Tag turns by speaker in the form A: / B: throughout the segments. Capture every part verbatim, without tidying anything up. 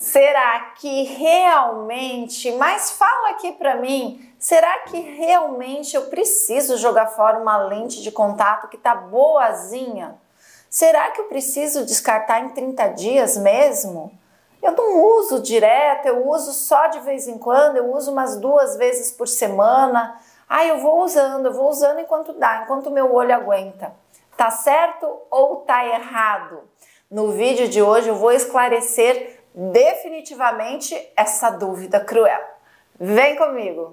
A: Será que realmente, mas fala aqui pra mim, será que realmente eu preciso jogar fora uma lente de contato que tá boazinha? Será que eu preciso descartar em trinta dias mesmo? Eu não uso direto, eu uso só de vez em quando, eu uso umas duas vezes por semana. Ah, eu vou usando, eu vou usando enquanto dá, enquanto o meu olho aguenta. Tá certo ou tá errado? No vídeo de hoje eu vou esclarecer definitivamente essa dúvida cruel. Vem comigo!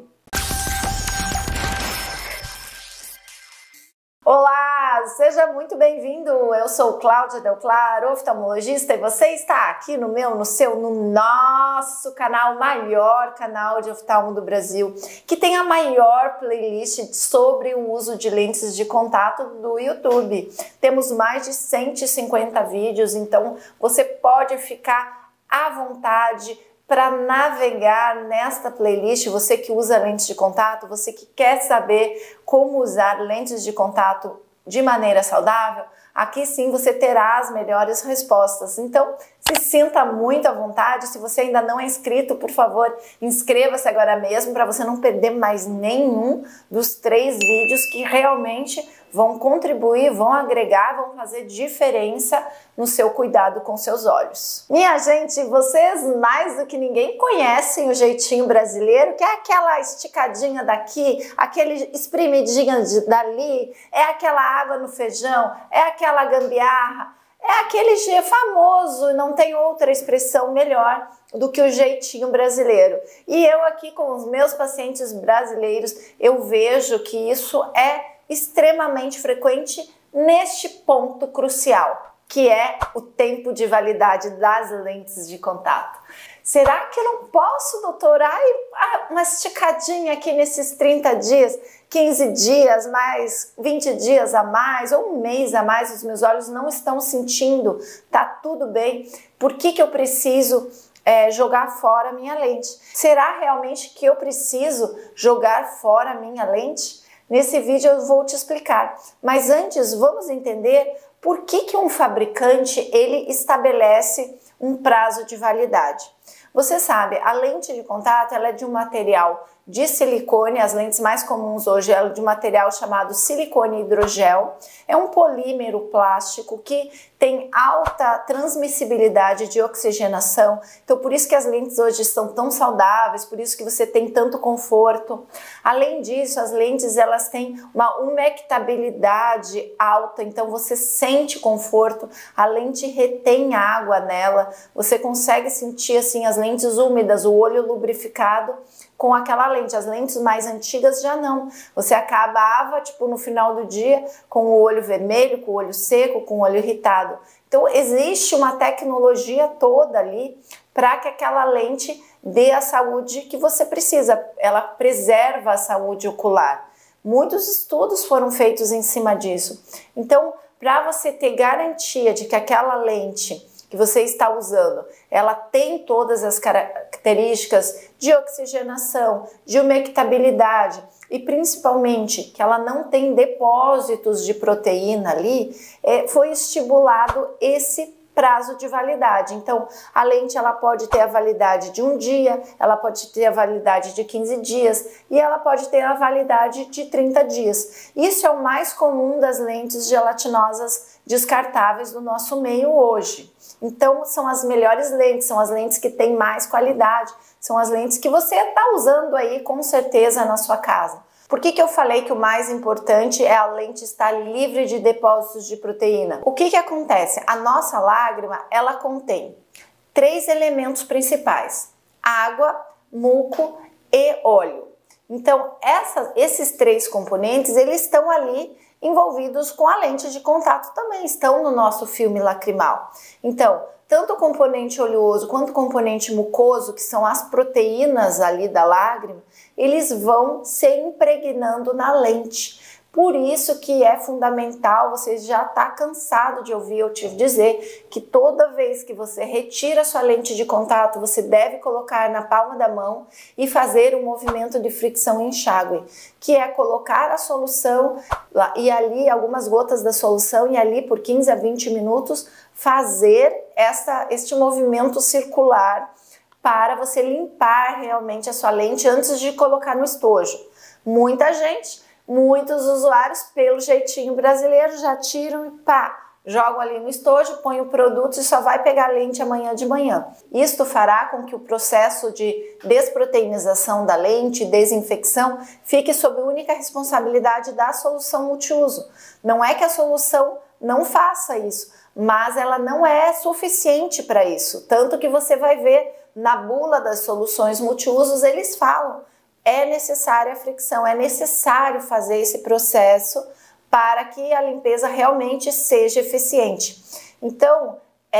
A: Olá, seja muito bem-vindo. Eu sou Cláudia Del Claro, oftalmologista, e você está aqui no meu, no seu, no nosso canal, maior canal de oftalmo do Brasil, que tem a maior playlist sobre o uso de lentes de contato do YouTube. Temos mais de cento e cinquenta vídeos, então você pode ficar à vontade para navegar nesta playlist. Você que usa lentes de contato, você que quer saber como usar lentes de contato de maneira saudável, aqui sim você terá as melhores respostas. Então, se sinta muito à vontade. Se você ainda não é inscrito, por favor, inscreva-se agora mesmo para você não perder mais nenhum dos três vídeos que realmente vão contribuir, vão agregar, vão fazer diferença no seu cuidado com seus olhos. Minha gente, vocês mais do que ninguém conhecem o jeitinho brasileiro, que é aquela esticadinha daqui, aquele espremidinha de, dali, é aquela água no feijão, é aquela gambiarra, é aquele G famoso, não tem outra expressão melhor do que o jeitinho brasileiro. E eu aqui com os meus pacientes brasileiros, eu vejo que isso é extremamente frequente neste ponto crucial, que é o tempo de validade das lentes de contato. Será que eu não posso, doutor? Ai, uma esticadinha aqui nesses trinta dias, quinze dias, mais vinte dias a mais, ou um mês a mais, os meus olhos não estão sentindo, tá tudo bem. Por que que eu preciso é, jogar fora a minha lente? Será realmente que eu preciso jogar fora a minha lente? Nesse vídeo eu vou te explicar, mas antes vamos entender por que que um fabricante ele estabelece um prazo de validade. Você sabe, a lente de contato ela é de um material de silicone, as lentes mais comuns hoje é de um material chamado silicone hidrogel. É um polímero plástico que tem alta transmissibilidade de oxigenação, então por isso que as lentes hoje são tão saudáveis, por isso que você tem tanto conforto. Além disso, as lentes elas têm uma umectabilidade alta, então você sente conforto, a lente retém água nela, você consegue sentir assim as lentes úmidas, o olho lubrificado com aquela lente. As lentes mais antigas já não. Você acabava, tipo, no final do dia com o olho vermelho, com o olho seco, com o olho irritado. Então, existe uma tecnologia toda ali para que aquela lente dê a saúde que você precisa. Ela preserva a saúde ocular. Muitos estudos foram feitos em cima disso. Então, para você ter garantia de que aquela lente que você está usando, ela tem todas as características de oxigenação, de umectabilidade e principalmente que ela não tem depósitos de proteína ali, é, foi estipulado esse prazo de validade. Então, a lente ela pode ter a validade de um dia, ela pode ter a validade de quinze dias e ela pode ter a validade de trinta dias. Isso é o mais comum das lentes gelatinosas descartáveis do nosso meio hoje. Então, são as melhores lentes, são as lentes que têm mais qualidade, são as lentes que você está usando aí com certeza na sua casa. Por que que eu falei que o mais importante é a lente estar livre de depósitos de proteína? O que que acontece? A nossa lágrima, ela contém três elementos principais: água, muco e óleo. Então, essa, esses três componentes, eles estão ali envolvidos com a lente de contato também, estão no nosso filme lacrimal. Então, tanto o componente oleoso quanto o componente mucoso, que são as proteínas ali da lágrima, eles vão se impregnando na lente. Por isso que é fundamental, você já está cansado de ouvir eu te dizer que toda vez que você retira sua lente de contato, você deve colocar na palma da mão e fazer um movimento de fricção e enxágue, que é colocar a solução e ali algumas gotas da solução e ali por quinze a vinte minutos fazer essa, este movimento circular para você limpar realmente a sua lente antes de colocar no estojo. Muita gente, muitos usuários, pelo jeitinho brasileiro, já tiram e pá, jogam ali no estojo, põe o produto e só vai pegar a lente amanhã de manhã. Isto fará com que o processo de desproteinização da lente, desinfecção, fique sob única responsabilidade da solução multiuso. Não é que a solução não faça isso, mas ela não é suficiente para isso. Tanto que você vai ver na bula das soluções multiusos, eles falam, é necessária a fricção, é necessário fazer esse processo para que a limpeza realmente seja eficiente. Então,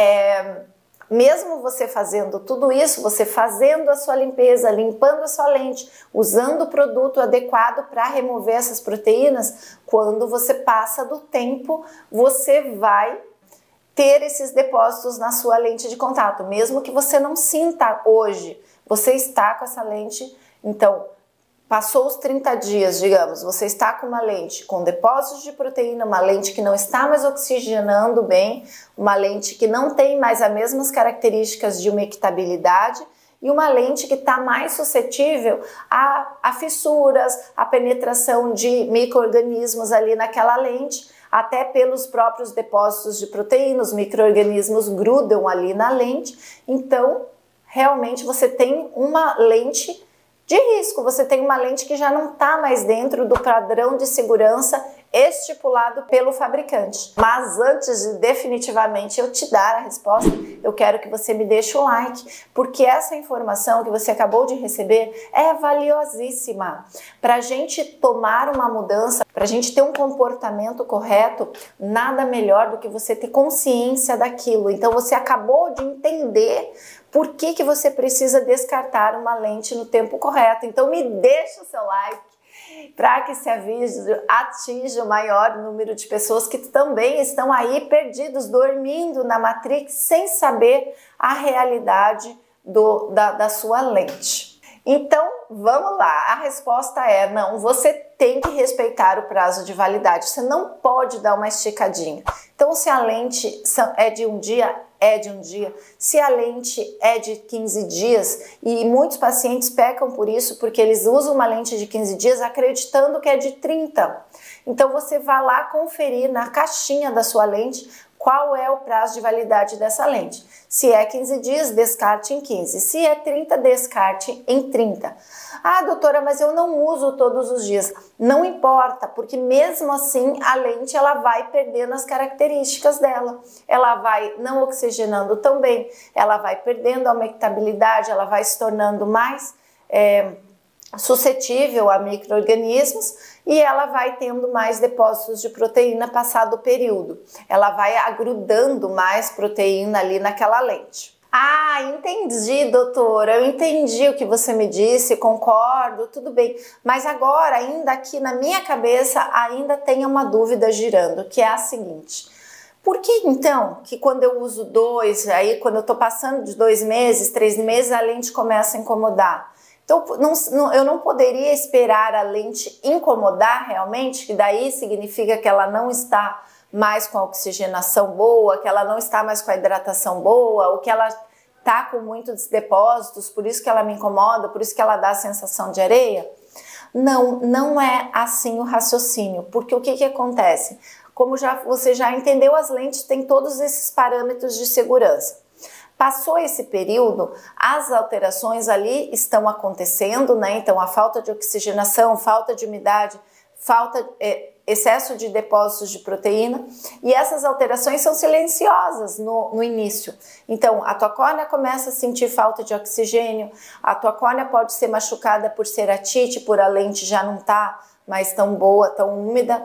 A: é, mesmo você fazendo tudo isso, você fazendo a sua limpeza, limpando a sua lente, usando o produto adequado para remover essas proteínas, quando você passa do tempo, você vai ter esses depósitos na sua lente de contato, mesmo que você não sinta hoje, você está com essa lente, então, passou os trinta dias, digamos, você está com uma lente com depósitos de proteína, uma lente que não está mais oxigenando bem, uma lente que não tem mais as mesmas características de umectabilidade e uma lente que está mais suscetível a, a fissuras, a penetração de micro-organismos ali naquela lente, até pelos próprios depósitos de proteína, os micro-organismos grudam ali na lente, então realmente você tem uma lente de risco, você tem uma lente que já não está mais dentro do padrão de segurança estipulado pelo fabricante. Mas antes de definitivamente eu te dar a resposta, eu quero que você me deixe o like, porque essa informação que você acabou de receber é valiosíssima. Para a gente tomar uma mudança, para a gente ter um comportamento correto, nada melhor do que você ter consciência daquilo. Então você acabou de entender por que que você precisa descartar uma lente no tempo correto. Então me deixa o seu like para que esse vídeo atinja o maior número de pessoas que também estão aí perdidos, dormindo na Matrix, sem saber a realidade do, da, da sua lente. Então, vamos lá. A resposta é não, você tem que respeitar o prazo de validade. Você não pode dar uma esticadinha. Então, se a lente é de um dia, é de um dia. Se a lente é de quinze dias, e muitos pacientes pecam por isso, porque eles usam uma lente de quinze dias acreditando que é de trinta. Então, você vai lá conferir na caixinha da sua lente qual é o prazo de validade dessa lente. Se é quinze dias, descarte em quinze. Se é trinta, descarte em trinta. Ah, doutora, mas eu não uso todos os dias. Não importa, porque mesmo assim a lente ela vai perdendo as características dela. Ela vai não oxigenando tão bem, ela vai perdendo a umectabilidade, ela vai se tornando mais é, suscetível a micro-organismos e ela vai tendo mais depósitos de proteína passado o período. Ela vai agrudando mais proteína ali naquela lente. Ah, entendi, doutora, eu entendi o que você me disse, concordo, tudo bem. Mas agora, ainda aqui na minha cabeça, ainda tem uma dúvida girando, que é a seguinte. Por que então que quando eu uso dois, aí quando eu tô passando de dois meses, três meses, a lente começa a incomodar? Então, não, não, eu não poderia esperar a lente incomodar realmente, que daí significa que ela não está mais com a oxigenação boa, que ela não está mais com a hidratação boa, ou que ela está com muitos depósitos, por isso que ela me incomoda, por isso que ela dá a sensação de areia? Não, não é assim o raciocínio, porque o que que acontece? Como já, você já entendeu, as lentes têm todos esses parâmetros de segurança. Passou esse período, as alterações ali estão acontecendo, né? Então a falta de oxigenação, falta de umidade, falta, é, excesso de depósitos de proteína, e essas alterações são silenciosas no, no início. Então a tua córnea começa a sentir falta de oxigênio, a tua córnea pode ser machucada por ceratite, por a lente já não tá mais tão boa, tão úmida,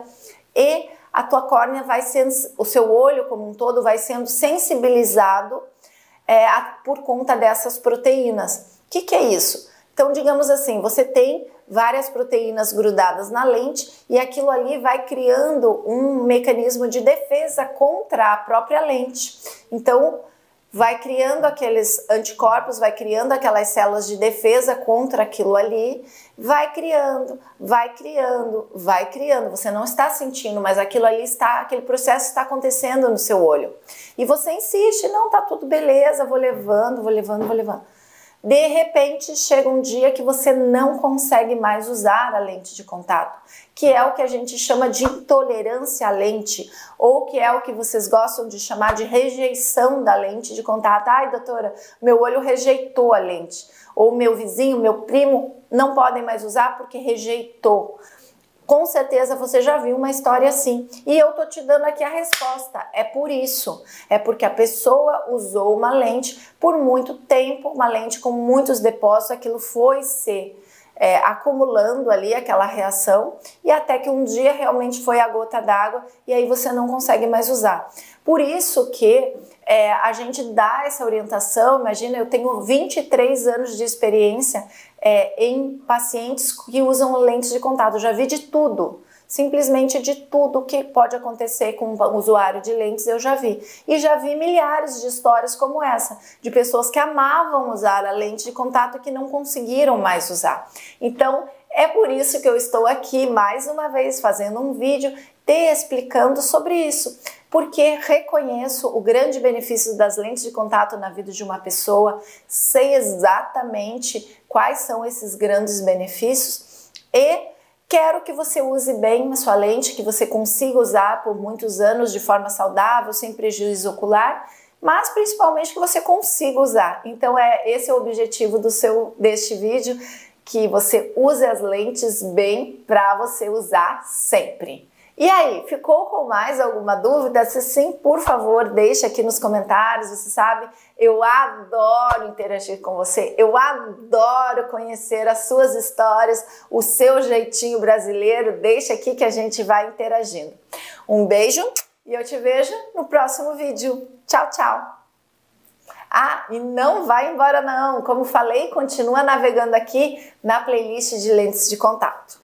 A: e a tua córnea vai sendo, o seu olho como um todo vai sendo sensibilizado É, por conta dessas proteínas. O que que é isso? Então, digamos assim, você tem várias proteínas grudadas na lente e aquilo ali vai criando um mecanismo de defesa contra a própria lente. Então, vai criando aqueles anticorpos, vai criando aquelas células de defesa contra aquilo ali, vai criando, vai criando, vai criando. Você não está sentindo, mas aquilo ali está, aquele processo está acontecendo no seu olho. E você insiste, não, tá tudo beleza, vou levando, vou levando, vou levando. De repente, chega um dia que você não consegue mais usar a lente de contato, que é o que a gente chama de intolerância à lente, ou que é o que vocês gostam de chamar de rejeição da lente de contato. Ai, doutora, meu olho rejeitou a lente. Ou meu vizinho, meu primo, não podem mais usar porque rejeitou. Com certeza você já viu uma história assim. E eu tô te dando aqui a resposta. É por isso. É porque a pessoa usou uma lente por muito tempo, uma lente com muitos depósitos, aquilo foi se é, acumulando ali, aquela reação, e até que um dia realmente foi a gota d'água e aí você não consegue mais usar. Por isso que é, a gente dá essa orientação. Imagina, eu tenho vinte e três anos de experiência é, em pacientes que usam lentes de contato. Eu já vi de tudo, simplesmente de tudo que pode acontecer com um usuário de lentes eu já vi. E já vi milhares de histórias como essa, de pessoas que amavam usar a lente de contato e que não conseguiram mais usar. Então, é por isso que eu estou aqui mais uma vez fazendo um vídeo te explicando sobre isso, porque reconheço o grande benefício das lentes de contato na vida de uma pessoa, sei exatamente quais são esses grandes benefícios e quero que você use bem a sua lente, que você consiga usar por muitos anos de forma saudável, sem prejuízo ocular, mas principalmente que você consiga usar. Então é esse é o objetivo do seu, deste vídeo, que você use as lentes bem para você usar sempre. E aí, ficou com mais alguma dúvida? Se sim, por favor, deixa aqui nos comentários. Você sabe, eu adoro interagir com você, eu adoro conhecer as suas histórias, o seu jeitinho brasileiro. Deixa aqui que a gente vai interagindo. Um beijo e eu te vejo no próximo vídeo. Tchau, tchau! Ah, e não vai embora não! Como falei, continua navegando aqui na playlist de lentes de contato.